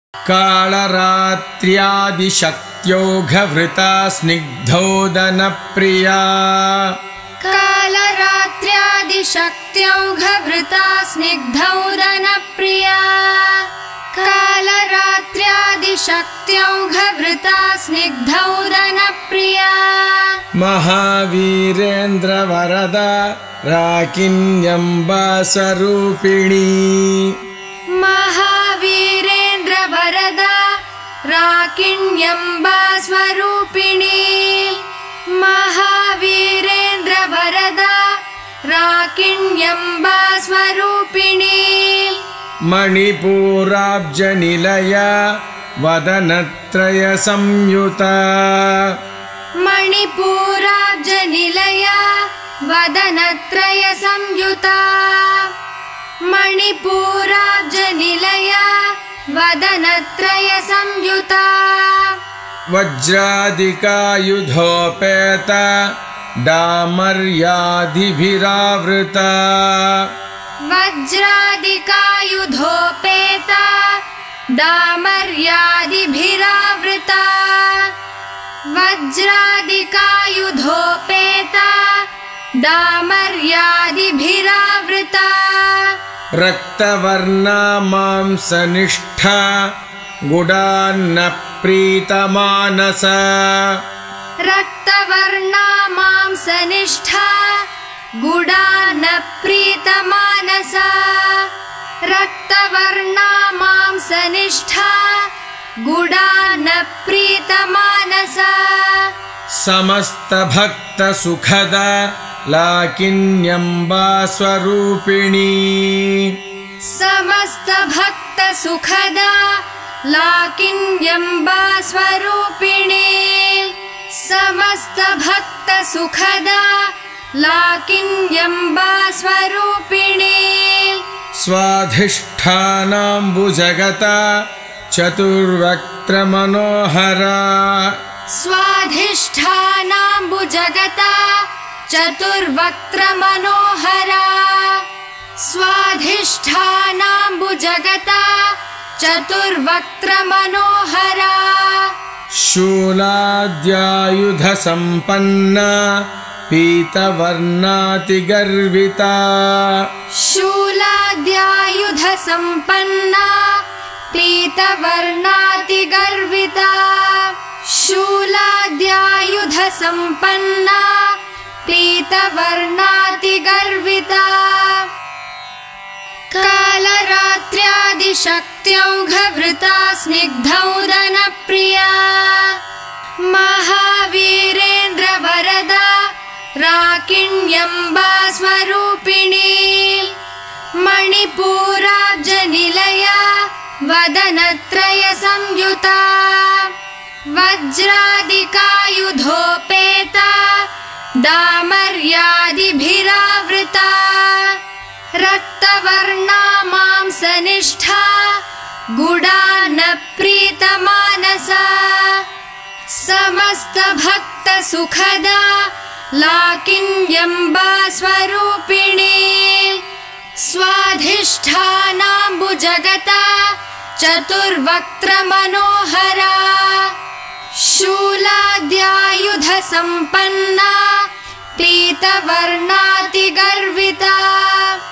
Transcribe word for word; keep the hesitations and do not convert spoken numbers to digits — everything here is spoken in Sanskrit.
कालरात्र्यादिशक्त्योघवृता स्निग्धौदनप्रिया कालरात्र्यादिशक्त्योघवृता स्निग्धौदनप्रिया कालरात्र्यादिशक्त्योघवृता स्निग्धौदनप्रिया महावीरेन्द्रवरदा राकिन्यम्बा स्वरूपिणी महावीरेन्द्रवरदा राकिण्यम्बा स्वरूपिणी महावीरेन्द्रवरदा राकिण्यम्बा स्वरूपिणी मणिपूराब्जनिलया वदनत्रय संयुता मणिपूराब्जनिलया वदनत्रय संयुता मणिपूराब्जनिलया वदनत्रय संयुता वज्रादिकायुधोपेता डामर्यादिभिरावृता वज्रादिकायुधोपेता डामर्यादिभिरावृता वज्रादिकायुधोपेता डामर्यादिभिरावृता रक्तवर्णा मांसनिष्ठा गुडान्नप्रीतमानसा रक्तवर्णा मांसनिष्ठा गुडान्नप्रीतमानसा रक्तवर्णा मांसनिष्ठा गुडान्नप्रीतमानसा समस्तभक्तसुखदा लाकिन्यम्बा स्वरूपिणी समस्तभक्तसुखदा लाकिन्यम्बा स्वरूपिणी समस्तभक्तसुखदा लाकिन्यम्बा स्वरूपिणी स्वाधिष्ठानाम्बुजगता चतुर्वक्त्रमनोहरा स्वाधिष्ठानाम्बुजगता चतुर्वक्त्रमनोहरा स्वाधिष्ठानाम्बुजगता चतुर्वक्त्रमनोहरा शूलाद्यायुधसम्पन्ना पीतवर्णातिगर्विता शूलाद्यायुधसम्पन्ना पीतवर्णातिगर्विता शूलाद्यायुधसम्पन्ना पीतवर्णातिगर्विता कालरात्र्यादिशक्त्योघवृता स्निग्धौदनप्रिया महावीरेन्द्रवरदा राकिण्यम्बा स्वरूपिणी मणिपूराब्जनिलया वदनत्रय संयुता वज्रादिकायुधोपेता डामर्यादिभिरावृता रक्तवर्णा मांसनिष्ठा गुडान्नप्रीतमानसा समस्तभक्तसुखदा लाकिन्यम्बा स्वरूपिणी स्वाधिष्ठानाम्बुजगता चतुर्वक्त्रमनोहरा शूलाद्यायुधसम्पन्ना पीतवर्णातिगर्विता